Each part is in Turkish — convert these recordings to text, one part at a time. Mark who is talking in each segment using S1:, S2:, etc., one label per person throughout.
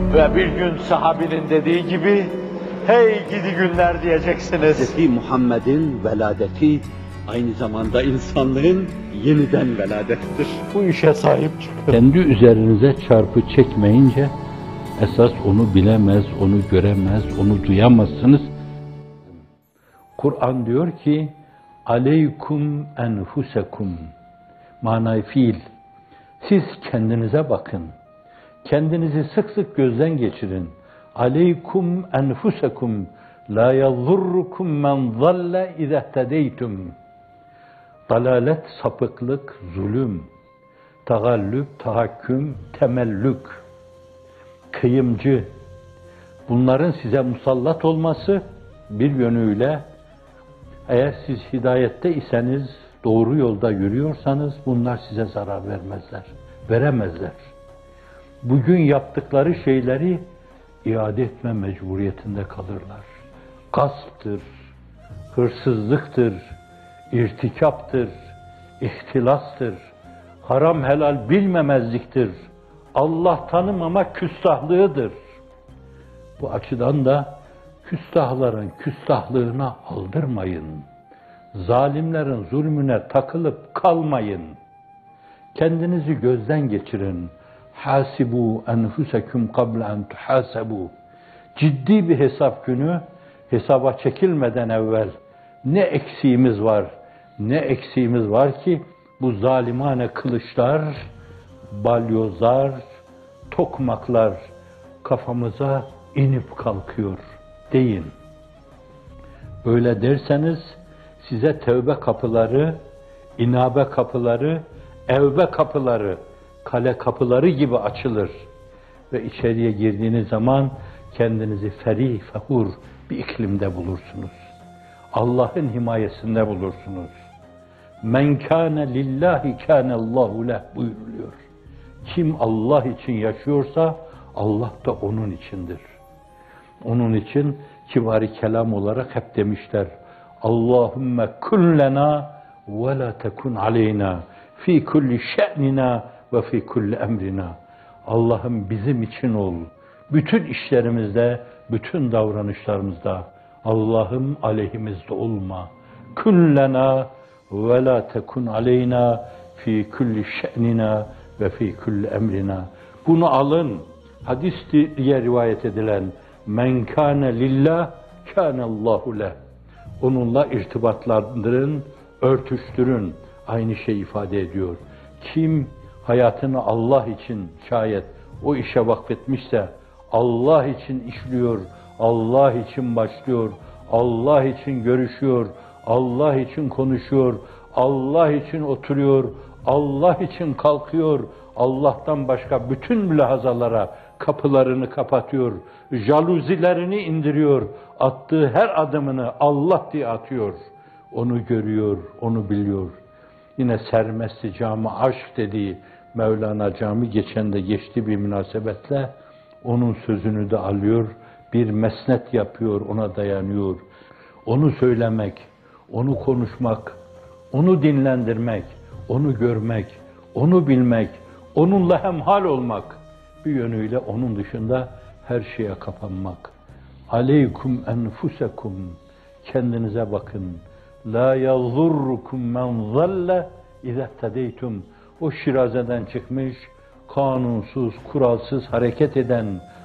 S1: Ve bir gün sahabinin dediği gibi, hey gidi günler diyeceksiniz.
S2: Hz. Muhammed'in veladeti aynı zamanda insanlığın yeniden veladettir.
S1: Bu işe sahip çıkın.
S3: Kendi üzerinize çarpı çekmeyince, esas onu bilemez, onu göremez, onu duyamazsınız. Kur'an diyor ki, aleykum enfusekum, manayı fiil. Siz kendinize bakın. Kendinizi sık sık gözden geçirin. Aleykum enfusekum, la yadurrukum men zalle izehtedeytum. Dalalet, sapıklık, zulüm, tagallüp, tahakküm, temellük, kıyımcı, bunların size musallat olması bir yönüyle, eğer siz hidayette iseniz, doğru yolda yürüyorsanız bunlar size zarar vermezler, veremezler. Bugün yaptıkları şeyleri iade etme mecburiyetinde kalırlar. Gasptır, hırsızlıktır, irtikaptır, ihtilastır, haram helal bilmemezliktir, Allah tanımamak küstahlığıdır. Bu açıdan da küstahların küstahlığına aldırmayın. Zalimlerin zulmüne takılıp kalmayın. Kendinizi gözden geçirin. Hasibu enfusekum qabla en tuhasabu. Ciddi bir hesap günü, hesaba çekilmeden evvel ne eksiğimiz var, ne eksiğimiz var ki bu zalimane kılıçlar, balyozlar, tokmaklar kafamıza inip kalkıyor deyin. Böyle derseniz size tevbe kapıları, inabe kapıları, evbe kapıları, kale kapıları gibi açılır. Ve içeriye girdiğiniz zaman kendinizi ferih, fehur bir iklimde bulursunuz. Allah'ın himayesinde bulursunuz. Men kâne lillahi kâne Allahu leh buyuruluyor. Kim Allah için yaşıyorsa Allah da onun içindir. Onun için kibar-ı kelam olarak hep demişler. Allahümme kun lena ve la tekun aleyna fi kulli şe'nina ve fi kulli emrina. Allah'ım bizim için ol. Bütün işlerimizde, bütün davranışlarımızda. Allah'ım aleyhimizde olma. Kun lena ve la tekun aleyna fi kulli şe'nina ve fi kulli emrina. Bunu alın. Hadis diye rivayet edilen men kâne lillah kâne Allahu leh. Onunla irtibatlandırın, örtüştürün. Aynı şey ifade ediyor. Kim hayatını Allah için şayet o işe vakfetmişse, Allah için işliyor, Allah için başlıyor, Allah için görüşüyor, Allah için konuşuyor, Allah için oturuyor, Allah için kalkıyor, Allah'tan başka bütün mülahazalara kapılarını kapatıyor, jaluzilerini indiriyor, attığı her adımını Allah diye atıyor. Onu görüyor, onu biliyor. Yine sermesti cami aşk dediği Mevlana cami geçen de geçti bir münasebetle, onun sözünü de alıyor, bir mesnet yapıyor, ona dayanıyor. Onu söylemek, onu konuşmak, onu dinlendirmek, onu görmek, onu bilmek, onunla hemhal olmak, bir yönüyle onun dışında her şeye kapanmak. Aleykum enfusekum, kendinize bakın. La yazurrukum men zalle izehtedeytum. O Şiraze'den çıkmış, kanunsuz, kuralsız hareket eden,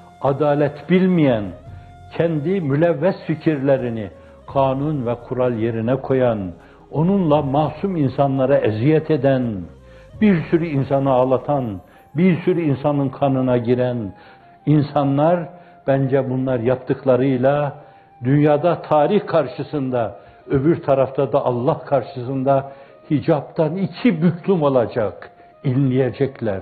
S3: adalet bilmeyen, kendi mülevves fikirlerini kanun ve kural yerine koyan, onunla masum insanlara eziyet eden, bir sürü insanı ağlatan, bir sürü insanın kanına giren insanlar, bence bunlar yaptıklarıyla dünyada tarih karşısında, öbür tarafta da Allah karşısında hicaptan iki büklüm olacak, inleyecekler.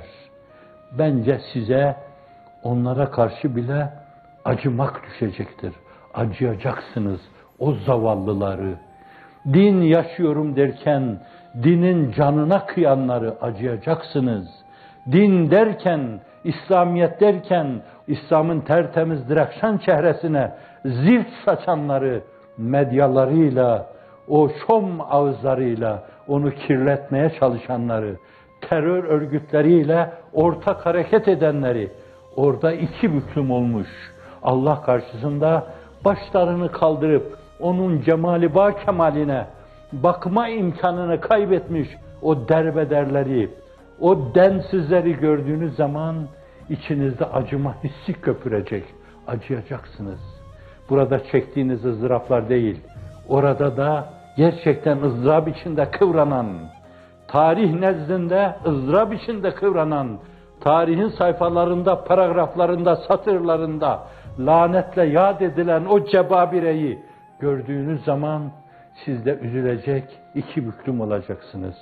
S3: Bence size onlara karşı bile acımak düşecektir. Acıyacaksınız o zavallıları. Din yaşıyorum derken, dinin canına kıyanları acıyacaksınız. Din derken, İslamiyet derken, İslam'ın tertemiz direkşan çehresine zift saçanları, medyalarıyla, o şom ağızlarıyla onu kirletmeye çalışanları, terör örgütleriyle ortak hareket edenleri, orada iki büklüm olmuş. Allah karşısında başlarını kaldırıp onun cemali ba kemaline bakma imkanını kaybetmiş o derbederleri, o densizleri gördüğünüz zaman içinizde acıma hissi köpürecek, acıyacaksınız. Burada çektiğiniz ızdıraplar değil, orada da gerçekten ızdırap içinde kıvranan, tarih nezdinde ızdırap içinde kıvranan, tarihin sayfalarında, paragraflarında, satırlarında lanetle yad edilen o cebabireyi gördüğünüz zaman siz de üzülecek, iki büklüm olacaksınız.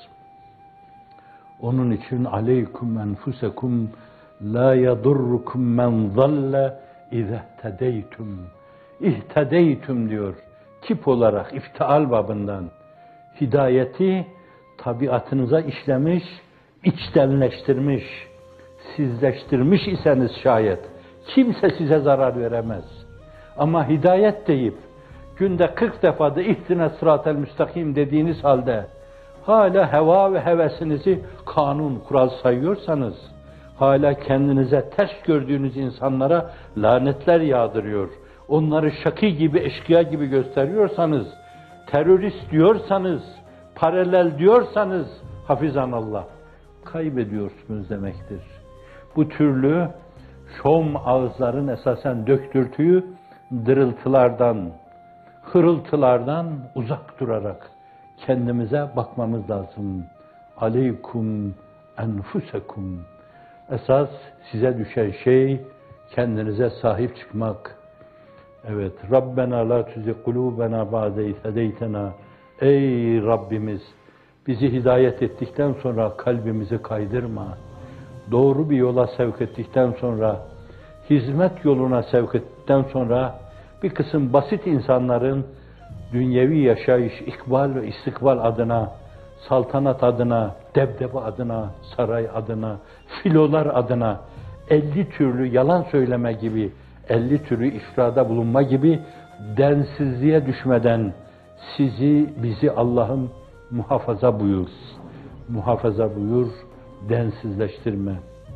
S3: Onun için aleykum enfusekum la yadurrukum men zalle izehtedeytum. İhtedeytum diyor. Tip olarak iftial babından. Hidayeti tabiatınıza işlemiş, içtenleştirmiş, sizleştirmiş iseniz şayet kimse size zarar veremez. Ama hidayet deyip günde 40 defa da ihdine sıratel müstakim dediğiniz halde hala heva ve hevesinizi kanun, kural sayıyorsanız, hala kendinize ters gördüğünüz insanlara lanetler yağdırıyor, onları şaki gibi, eşkıya gibi gösteriyorsanız, terörist diyorsanız, paralel diyorsanız, hafizanallah, kaybediyorsunuz demektir. Bu türlü şom ağızların esasen döktürtüğü dırıltılardan, hırıltılardan uzak durarak kendimize bakmamız lazım. Aleykum enfusekum. Esas size düşen şey kendinize sahip çıkmak. Evet, Rabbena la tuzi kulubena ba'de hedeytena. Ey Rabbimiz, bizi hidayet ettikten sonra kalbimizi kaydırma. Doğru bir yola sevk ettikten sonra, hizmet yoluna sevk ettikten sonra bir kısım basit insanların dünyevi yaşayış, ikbal ve istikbal adına, saltanat adına, debdebe adına, saray adına, filolar adına 50 türlü yalan söyleme gibi, 50 türlü ifrada bulunma gibi densizliğe düşmeden sizi, bizi Allah'ım muhafaza buyur. Muhafaza buyur, densizleştirme.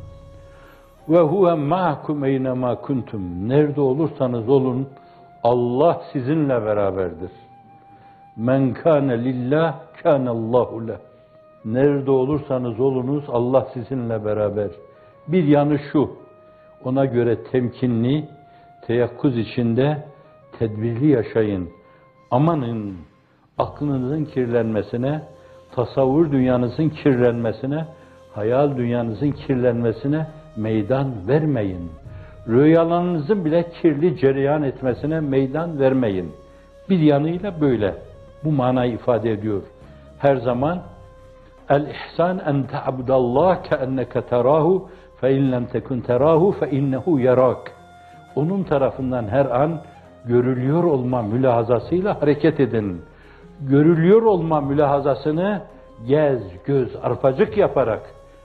S3: Ve huve ma'akum eynema kuntum. Nerede olursanız olun, Allah sizinle beraberdir. Men kâne lillah, kânallahu leh. Nerede olursanız olunuz, Allah sizinle beraber. Bir yanı şu, ona göre temkinli, teyakkuz içinde, tedbirli yaşayın. Amanın, aklınızın kirlenmesine, tasavvur dünyanızın kirlenmesine, hayal dünyanızın kirlenmesine meydan vermeyin. Rüyalarınızın bile kirli cereyan etmesine meydan vermeyin. Bir yanıyla böyle. Bu manayı ifade ediyor. Her zaman el-ihsan en ta'budallah ke'enneke terahu fe in lem tekun terahu fe innehu yarak. Onun tarafından her an görülüyor olma mülahazasıyla hareket edin. Görülüyor olma mülahazasını gez, göz, arpacık yaparak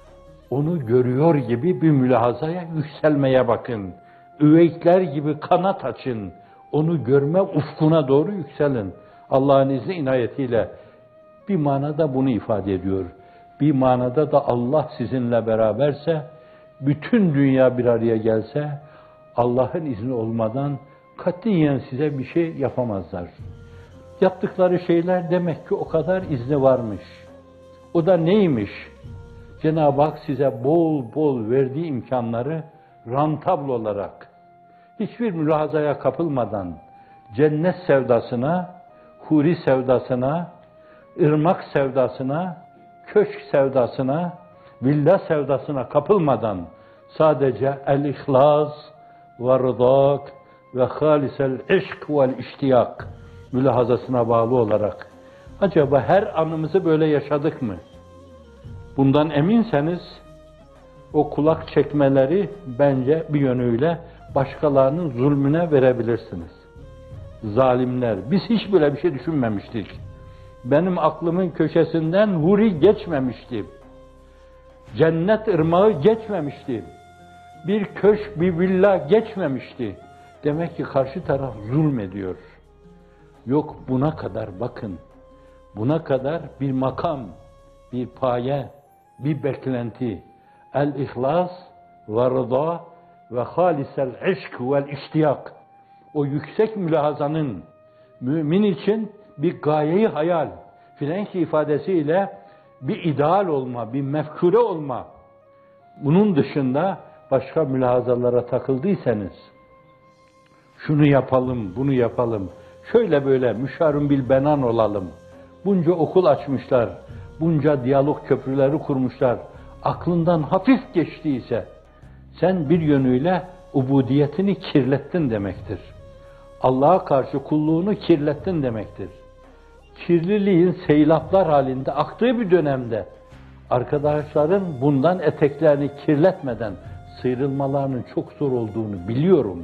S3: onu görüyor gibi bir mülahazaya yükselmeye bakın. Üveykler gibi kanat açın. Onu görme ufkuna doğru yükselin. Allah'ın izni inayetiyle bir manada bunu ifade ediyor. Bir manada da Allah sizinle beraberse, bütün dünya bir araya gelse, Allah'ın izni olmadan katiyen size bir şey yapamazlar. Yaptıkları şeyler demek ki o kadar izni varmış. O da neymiş? Cenab-ı Hak size bol bol verdiği imkanları rantabl olarak, hiçbir mülahazaya kapılmadan, cennet sevdasına, huri sevdasına, ırmak sevdasına, köşk sevdasına, villa sevdasına kapılmadan, sadece el-ihlas ve rıdak ve halisel işk vel iştiyak mülahazasına bağlı olarak, acaba her anımızı böyle yaşadık mı? Bundan eminseniz, o kulak çekmeleri bence bir yönüyle başkalarının zulmüne verebilirsiniz. Zalimler, biz hiç böyle bir şey düşünmemiştik. Benim aklımın köşesinden huri geçmemişti. Cennet ırmağı geçmemişti. Bir köşk, bir villa geçmemişti. Demek ki karşı taraf zulmediyor. Yok, buna kadar bakın. Buna kadar bir makam, bir paye, bir beklenti. El-ihlas ve rıda ve halisel işk vel iştiyak. O yüksek mülahazanın mümin için bir gayeyi hayal, Frenki ifadesiyle bir ideal olma, bir mefkure olma. Bunun dışında başka mülahazalara takıldıysanız, şunu yapalım, bunu yapalım, şöyle böyle müşarun bil benan olalım. Bunca okul açmışlar, bunca diyalog köprüleri kurmuşlar. Aklından hafif geçtiyse, sen bir yönüyle ubudiyetini kirlettin demektir. Allah'a karşı kulluğunu kirlettin demektir. Kirliliğin seylaplar halinde aktığı bir dönemde, arkadaşların bundan eteklerini kirletmeden sıyrılmalarının çok zor olduğunu biliyorum.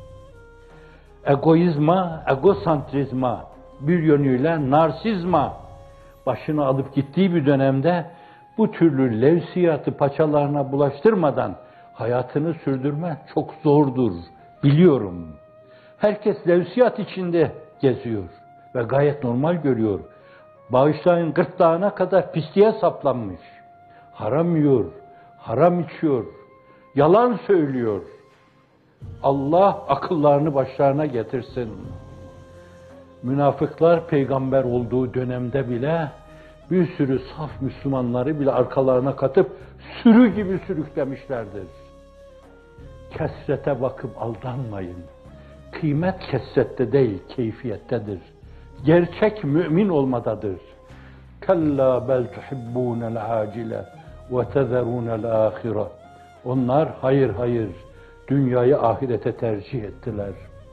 S3: Egoizma, egosantrizma, bir yönüyle narsizma başını alıp gittiği bir dönemde bu türlü levsiyatı paçalarına bulaştırmadan hayatını sürdürme çok zordur, biliyorum. Herkes levsiyat içinde geziyor ve gayet normal görüyor. Bağışlayın gırtlağına kadar pisliğe saplanmış. Haram yiyor, haram içiyor, yalan söylüyor. Allah akıllarını başlarına getirsin. Münafıklar peygamber olduğu dönemde bile bir sürü saf Müslümanları bile arkalarına katıp sürü gibi sürüklemişlerdir. Kesrete bakıp aldanmayın. Kıymet kesrette değil, keyfiyettedir. Gerçek mümin olmadadır. Kalla bel tuhibbunel acile ve tezerunel ahire. Onlar hayır, dünyayı ahirete tercih ettiler.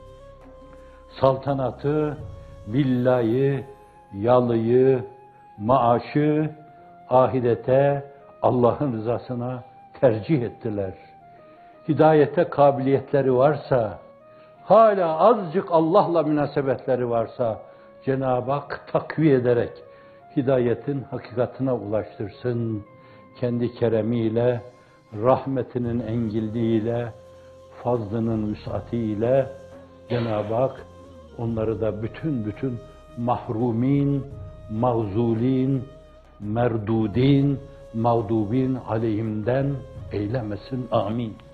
S3: Saltanatı, villayı, yalıyı, maaşı ahirete, Allah'ın rızasına tercih ettiler. Hidayete kabiliyetleri varsa, hala azıcık Allah'la münasebetleri varsa, Cenab-ı Hak takviye ederek hidayetin hakikatine ulaştırsın. Kendi keremiyle, rahmetinin engilliğiyle, fazlının vüsatiyle Cenab-ı Hak onları da bütün mahrumin, mağzulin, merdudin, mağdubin aleyhimden eylemesin. Amin.